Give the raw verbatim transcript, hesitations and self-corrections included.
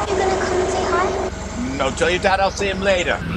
You gonna come and say hi? No, tell your dad I'll see him later.